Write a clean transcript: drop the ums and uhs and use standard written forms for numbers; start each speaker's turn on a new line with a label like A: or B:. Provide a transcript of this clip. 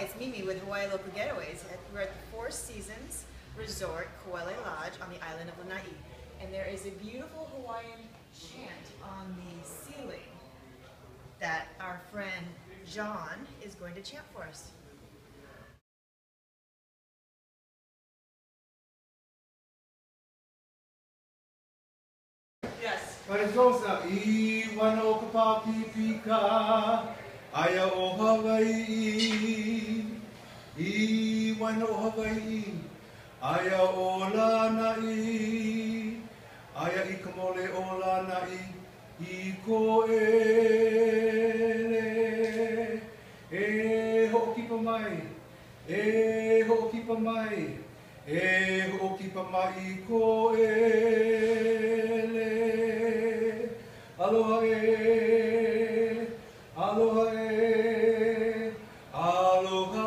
A: it's Mimi with Hawaii Local Getaways. We're at the Four Seasons Resort, Kauai Lodge on the island of Lanai. And there is a beautiful Hawaiian chant on the ceiling that our friend John is going to chant for us. Yes.
B: Karisosa, I wano kapaki pika, aya o Hawaii. I wano Hawaii, aya o Lanai. Aya I kamole o Lanai, I ko ele. E hoki pa mai, e hoki pa mai, e hoki pa mai ko ele. Aloha e, aloha e, aloha